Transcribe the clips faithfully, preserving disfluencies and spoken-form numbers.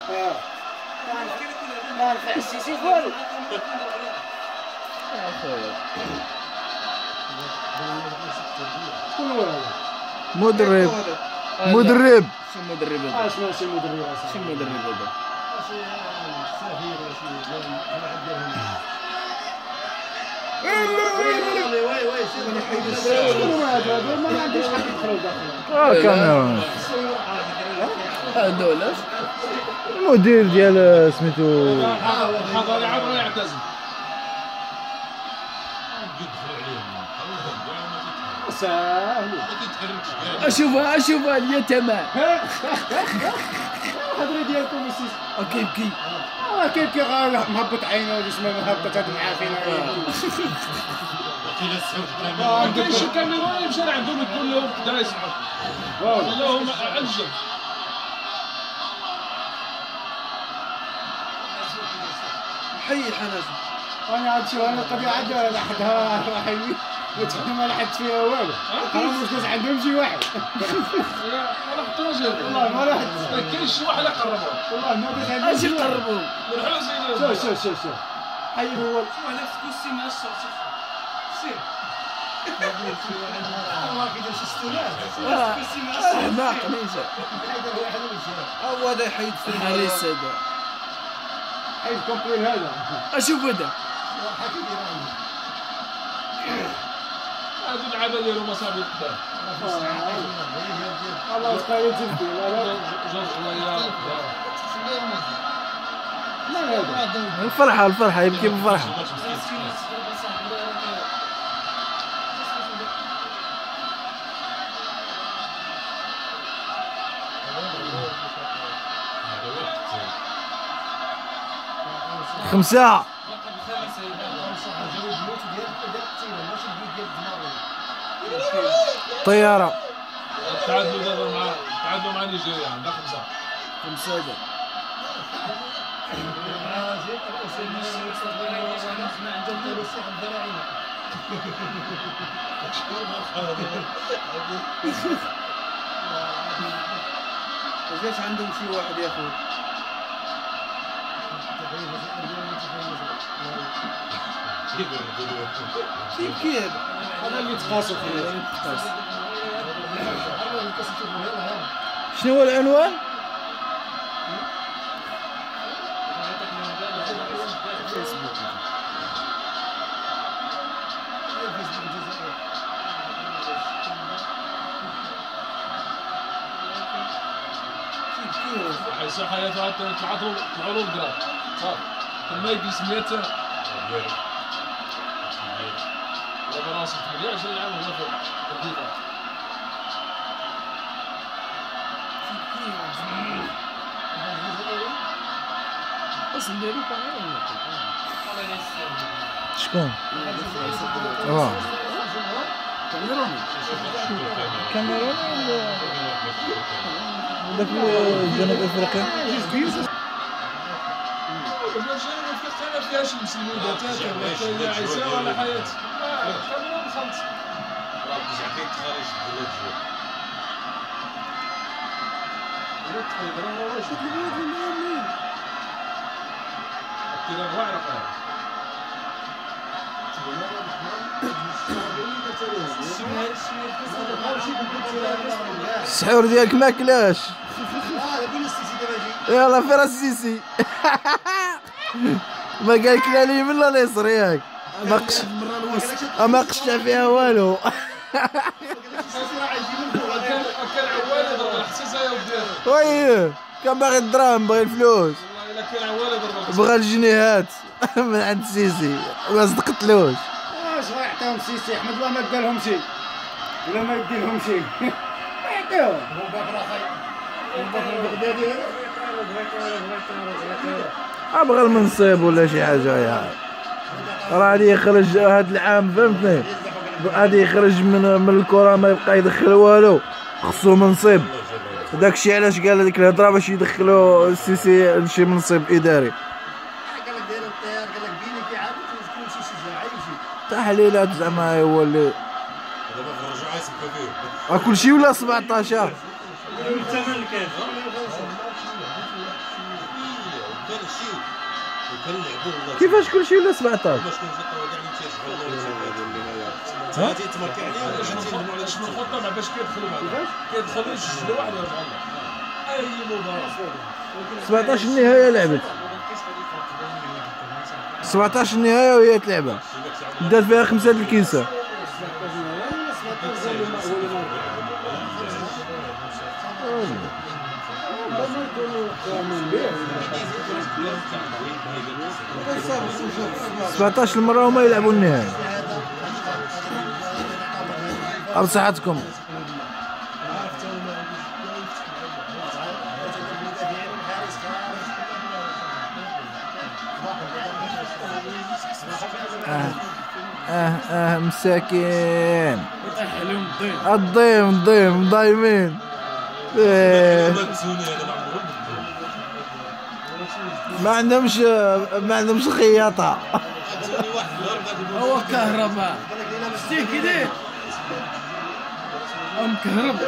اه ما نفع السيسي والو يا خويا شكون هو هذا؟ مدرب مدرب شي مدرب هذا؟ اش ماشي مدرب اصاحبي شي مدرب هذا؟ ما عنديش حد يدخلوا داخل اه كاميرون هادو علاش؟ المدير ديال سميتو الحضاري عاد راه يعتزل. ساهلوا اشوف اشوف اليتامى الهضره ديالكم السيس كيبكي اه كيبكي غير مهبط عينه ولا شنو مهبط هاد المعافين ما كاينش كاميرون يمشي عندهم يقول لهم كدا يسمعوا لا هما عجب. حي حناجم انا عاد شو انا القضيه عاد لحدها راح يمي ما لحقت فيها والو حرام واش ناس عندهم شي واحد لا ما حطوش والله ما راح ما كاينش شي واحد يقربوا والله ما داز عندهم اش يقربوا نروحوا زينو. شوف شوف شوف شوف حي هو واحد في كرسي مع الشرطه سير الله كيدير شي ستولات كرسي مع الشرطه احماق ليس هو هذا يحيد في الحالي السادة حي الكومبرين هذا اشوف هذا هادو اللعابه ديالو مصابي قدام. الله يسقي تبكي جوج عويات لا هذا الفرحة الفرحة يبكي بالفرحة. خمسة طيارة تعادلوا دابا مع تعادلوا مع نيجيريا عندها خمسه خمسة هذا علاش عندهم شي واحد يا خويا كيف هذا هذا اللي تقاسوا هذا اللي تقاس شنو هو العنوان؟ حيت حياتها طلعوا طلعوا له الكراب صافي تما يدي سميات دابا راسك ثمانية وعشرين عام ولا فوق الدفاع. بس نديرو كاميرا شكون؟ اه كاميروني كاميرون ولا داك جنوب افريقيا؟ ما فيهاش المسلمين بتاتا ولا كاينه عيسى ولا حياتي كاميرون خلص راه كيجعفيك خارج البلاد كده واعرف السحور ديالك ما كلاش. يلا فين السيسي؟ ما قال كلا لي من اليسر ياك ما قش ما قشع فيها والو. كان عوال يضرب الحساسه يا ودي وي كان باغي الدراهم باغي الفلوس والله الا كان عوال يضرب بغى الجنيهات من عند السيسي ما صدقتلوش. واش غيعطيهم السيسي احمد الله ما دالهم شي ولا ما يدي لهم شي يعطيهم هو باك راه خايب البغدادي ابغى المنصب ولا شي حاجه يا راه غادي يخرج هاد العام فهمتني غادي يخرج من من الكره ما يبقى يدخل والو خصو منصب داكشي علاش قال هذيك الهضره باش يدخلوا السيسي لشي منصب اداري. قال لك داير الطيار قال لك بيني كيعاود تكون شي شجاعه يمشي تحليلات زعما هو اللي دابا في الرجوع يسبقوا فيه كلشي ولا سبعطاش. الثمن الكاف وكنلعبوا كيفاش كلشي ولا سبعطاش؟ واش كنشوفوا كاع اللي تيشبهوا ها تيتمركع عليهم باش تندموا على شنو الخطه مع باش كيدخلوا بعدا كيدخلوا يسجلوا واحد ويرجعوا لنا اي مباراه سبعطاش النهايه لعبت سبعطاش النهايه وهي تلعبها دات فيها خمسه د الكيسه سبعطاش المره هما يلعبوا النهايه بصحتكم. اه اه اه مساكين الضيم الضيم ضايمين ما عندهمش ما عندهمش خياطة هو كهرباء شتي كده ام كهرباء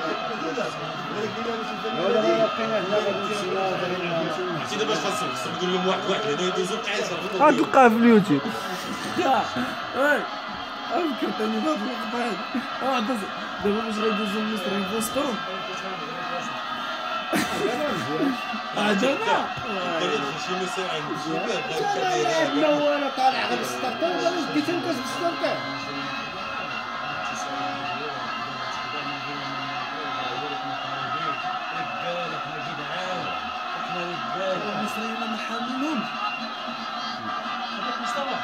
عرفتي دابا اش خاصك خاصك تقول لهم واحد واحد هنا يدوزو كاع غتلقاه في اليوتيوب. اي فكرتني بهاد الوقت هذا اه دابا باش غيدوزو المصري يفوسطو عجبنا شي مساء عند لا وانا طالع غير بالسطرطه ولا لقيت الكاس بالسطرطه المصريين ما حاملهمش هذاك مصطفى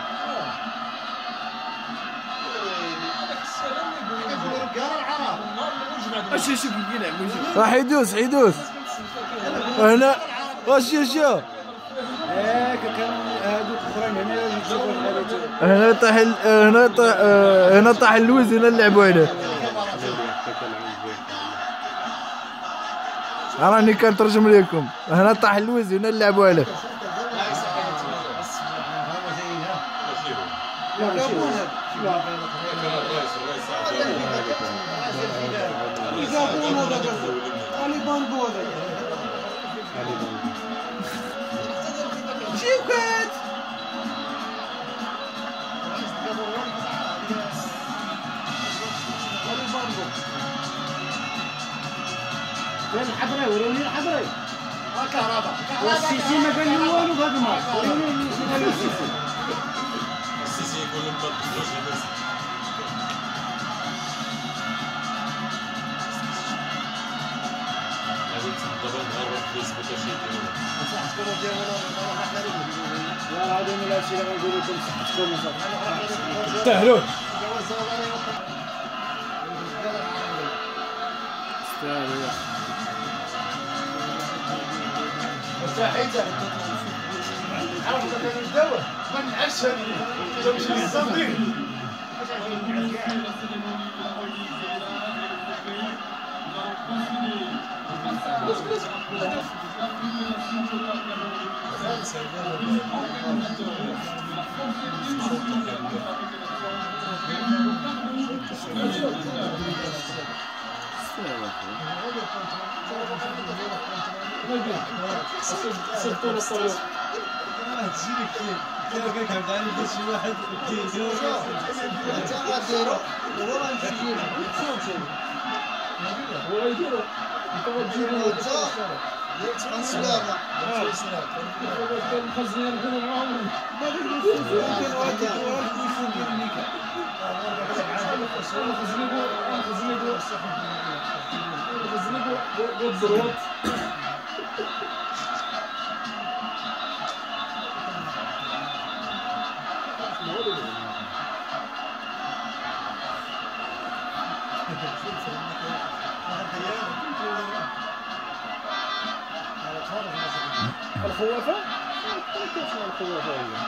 هذاك السلام يقول رجال العرب النهار الاول جمع اش شوف كيلعبوا راح يدوس حيدوس هنا واش شو ياك كانوا هادوك الاخرين هنا يجيبوا هنا طاح ال- هنا طاح هنا طاح اللوز هنا نلعبوا عليه. راني كنترجم لكم هنا طاح اللوز هنا نلعبوا عليه. شوكات وين الحضري وروني الحضري كهرباء والسيسي ما قال لي والو في هذا الماتش وروني شنو قال السيسي السيسي يقول لهم ما تدخلوش الناس غادي دابا نهار في فيسبوك اش يديروا لا هذا من الاشياء اللي غنقول لكم صحتكم تستاهلوه حيدة عرفت كانوا يداوه ما نعرفش هذه تمشي للصندوق سبتوا الصوت هو يديروا انت تجيبوا الخزينه يكونوا معاهم الخزينه الخوافه كيف الخوافه هي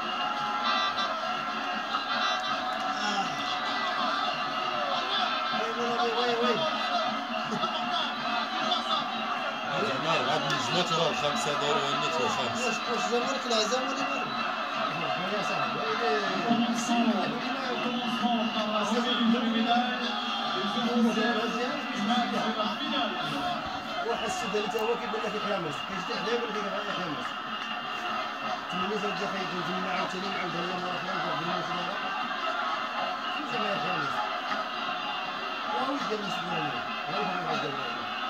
عاد النجمات راه الخمسه داروا النت والخامس واش الزمالك العزام ولا مالك؟ يا صاحبي واحد السيد اللي هو كيقول لك يحمس كيجي حدا يقول لك يحمس يا اخي نجمع عاوتاني نعاودها لهم مره اخرى نرجع لهم شنو راه شنو جماعه خالص واو ديال المسؤولين هاي هو اللي ديال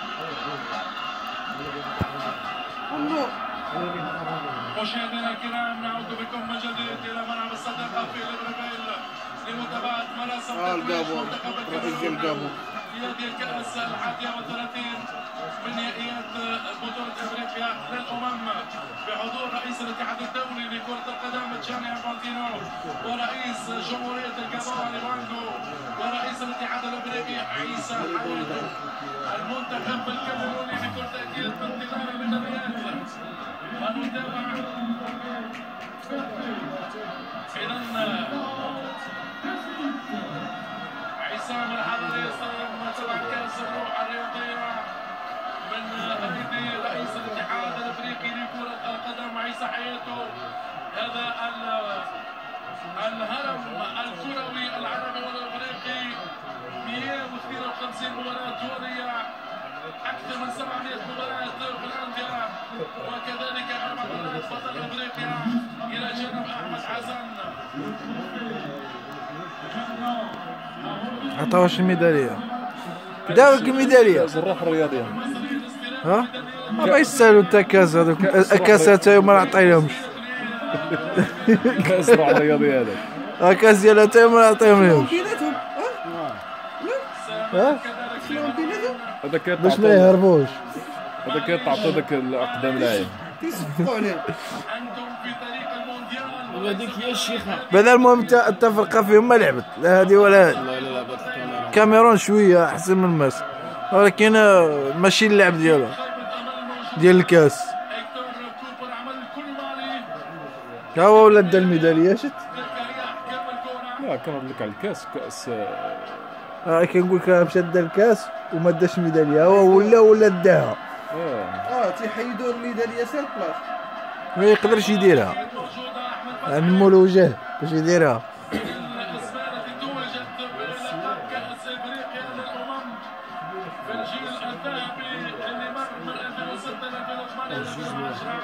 الله مشاهدينا الكرام نعود بكم من جديد الى ملعب الصداقه في ليبرفيل لمتابعه مراسم تتويج منتخب الكاميرون في هذه الكأس الحادية والثلاثين من نهائيات بطولة افريقيا للامم بحضور رئيس الاتحاد الدولي لكرة القدم جاني انفانتينو ورئيس جمهورية الجابون علي بانجو ورئيس الاتحاد الافريقي عيسى حياتو. المنتخب الكاميروني بكل تأكيد بانتظار الميداليات ونتابع إذا عصام الحضري يستلم طبعا كأس الروح الرياضية من أيدي رئيس الاتحاد الأفريقي لكرة القدم عيسى حياتو. هذا الهرم الكروي العربي والأفريقي مئة واثنين وخمسين مباراة دولية، أكثر من سبعمئة مباراة هولندا، وكذلك أربع مرات بطل أفريقيا إلى جانب أحمد حسن. عطاوش الميدالية داوك الميدالية الروح الرياضية ها ما يستاهلوا تا كاس هذوك الكاسات هما ما عطيناهمش كاس الروح الرياضية هذاك الكاس ديالها تا هما ما عطيناهمش بيناتهم ها شنو بيناتهم هذاك باش ما يهربوش هذاك يتعطوا ذاك الاقدام لاعب كيصفقوا عليه أنتم في طريق المونديال وهذيك هي الشيخة. بعدا المهم تا التفرقه فيهم ما لعبت لا هذه ولا هذه. لا لا لا بغيت الكاميرا الكاميرون شويه احسن من مصر ولكن ماشي اللعب ديالها ديال الكاس. هيكتور كوبر عمل كل مالي ها هو ولا دا الميداليه شت زكريا حكم الكرة. لا كنهضر لك على الكاس كاس ها كنقول لك مشى دا الكاس وما داش ميداليه هو ولا ولا داها اه اه تيحيدوا الميداليه سير بلاص ما يقدرش يديرها موجودة أحمد يعني مول وجه باش يديرها. الأسبان التي توجت بلقب كأس إفريقيا للأمم في الجيل الذهبي اللي مر من ألفين وستة إلى ألفين وثمانية إلى ألفين وعشرة.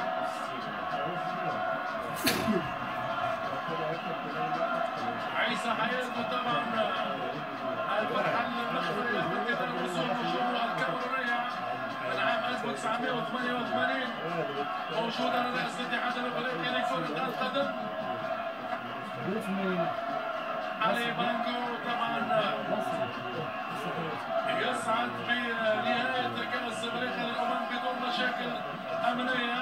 عيسى حياتو طبعا الفرحة المخفية بانتظار وصول نجوم الكاميرونية من عام ألف وتسعمئة وثمانية وثمانين موجودة على رأس الاتحاد الأفريقي لكرة القدم. علي بانجو طبعا يسعد بنهاية كأس إفريقيا للأمم بدون مشاكل أمنية.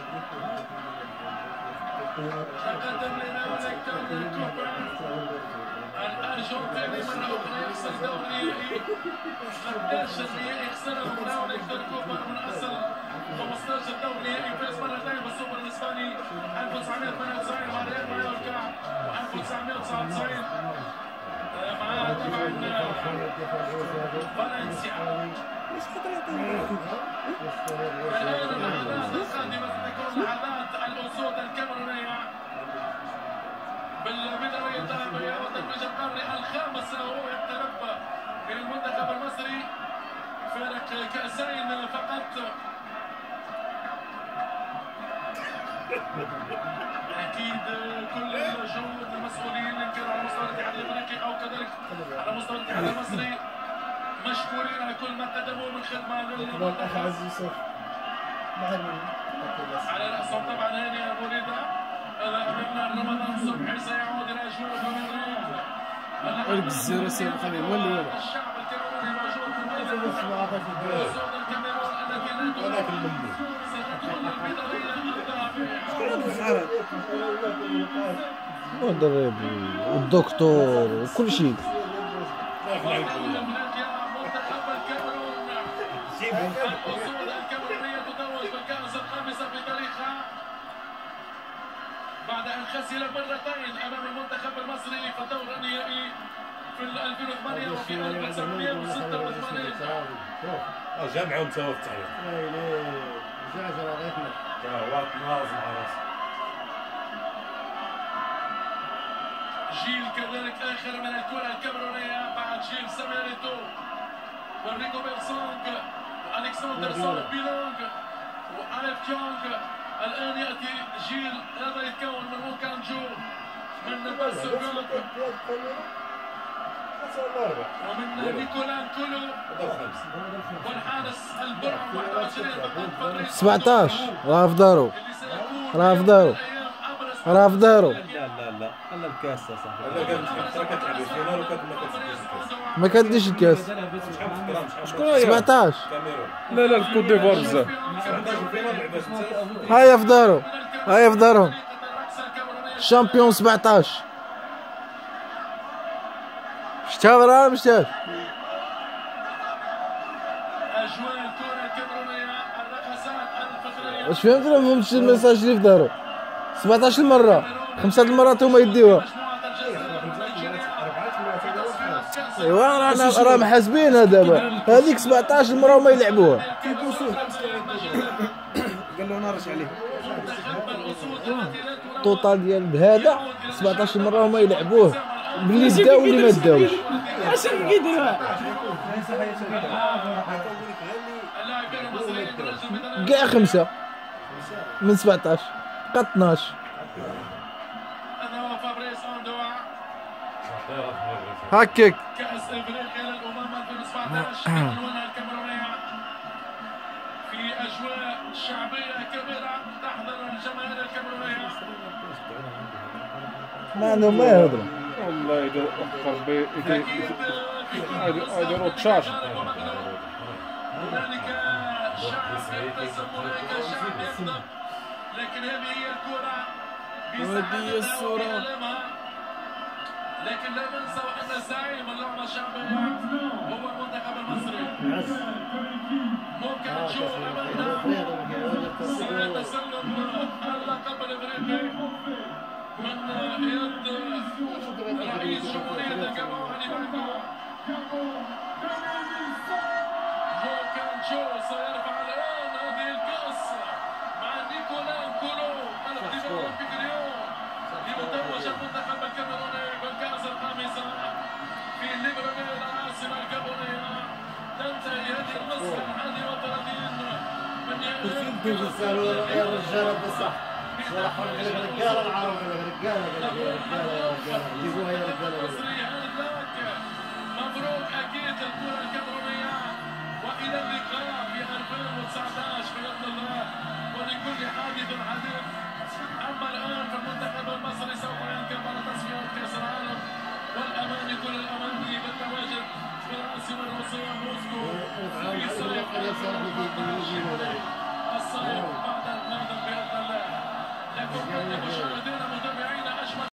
تقدم لنا هيكتور كوبر الأرجنتيني مرة أخرى يخسر دور نهائي أحد عشر نهائي خسره من هيكتور كوبر من أصل خمسة عشر دور نهائي فاز مرتين بالسوبر الإسباني ألف وتسعمئة وثمانية وتسعين مع ريال مايوركا و1999 معاه طبعا فالنسيا. الآن اللحظات القادمة ستكون لحظات الأسود الكاميرونية بالميدالية الذهبية وتتويج القرن الخامس وهو يقترب من المنتخب المصري فارق كأسين فقط. أكيد كل الجهود المسؤولين إن كان على مستوى الاتحاد الأفريقي أو كذلك على مستوى الاتحاد المصري مشكورين على كل ما قدموه من خدمة للمنتخب. على رأسهم طبعا هاني أبو رضا. هذا أمامنا رمضان صبحي سيعود إلى أجواء الكاميرون. الجزيرة سير قليل ولا ولا الشعب الكاميروني موجود في الميدان. أسود الكاميرون التي لا تغلب ستدخل الميدالية الذهبية. المدرب والدكتور وكل شيء. منتخب الكاميرون الأسود الكاميرونية تتوج بالكأس الخامسة في تاريخها بعد أن خسر مرتين أمام المنتخب المصري في الدور النهائي في ألفين وثمانية وفي ألف وتسعمئة وستة وثمانين. جمعهم سوا في التعليق. جعجرة غيتنا واقف ناظم على راسه. جيل كذلك آخر من الكرة الكاميرونية بعد جيل ساميريتو وريكو بيرسونغ وألكسندر سولو بيلونغ وأليف كيونغ. الآن يأتي جيل هذا يتكون من ومن نيكولا كولو والحارس البرع واحد وعشرين فابريس سبعطاش راه في دارو، اللي سيكون راه في دارو، راه في دارو. لا لا لا انا الكاس يا صاحبي. هذا كانت كتلعب الفينال وكانت ما كتسجلش ما كديش الكاس. شكون هي؟ سبعطاش. كاميرون. لا لا الكوت ديفوار بزاف. سبعطاش الفينال لعبات انت. هيا في دارو، هيا في دارهم. شامبيون سبعطاش. شتها ولا ما شتاش؟ اجواء الكره الكاميرونيه الرقصات الفخريه. واش فهمت ولا ما فهمتش الميساج اللي في دارو؟ سبعطاش المرة، خمسة المرات هما يديوها. ايوا رانا راه محاسبينها دابا، هذيك سبعطاش المرة هما يلعبوها. قال له انا رجع عليه. الطوطال ديال هذا سبعطاش مرة هما يلعبوه، باللي داو واللي ما داوش. عشان كيديروها؟ كاع خمسة من سبعطاش بقى اثناش. هذا هو فابريس اندوا هكاك كأس افريقيا للامم ألفين وسبعطاش بعنوانها الكاميرونية في اجواء شعبية كبيرة تحضر الجماهير الكاميرونية. ما عندهم ما يهضروا. والله يدير اخر بي اكيد في يديروا تشاش. هنالك شعب يبتسم وهناك شعب يغضب، لكن هذه هي الكرة وهذه هي الصورة. لكن لا ننسى ان زعيم اللعبة الشعبية هو المنتخب المصري. ممكن نشوف امامنا سيتسلم اللقب الافريقي من يد رئيس جمهورية الجابون علي بانكو. ممكن جو سيرفع الان هذه الكأس مع نيكولا كولو الاختبار الاولمبيك اليوم ليتوج المنتخب الكاميروني بالكأس الخامسة في ليبرفيل العاصمة الكاميرونية. تنتهي هذه النسخة الحادية والثلاثين من يا رجال بصح صراحة الرجالة العرب الرجالة الرجالة جيبوها يا رجالة. مبروك اكيد الكرة الكاميرونية والى اللقاء في ألفين وتسعطاش باذن الله ولكل حادث حديث. اما الان فالمنتخب المصري سوف ينكب على تصفيات كاس العالم والاماني كل الاماني بالتواجد في العاصمة الروسية موسكو في صيف الصيف بعد القادم باذن الله. لكن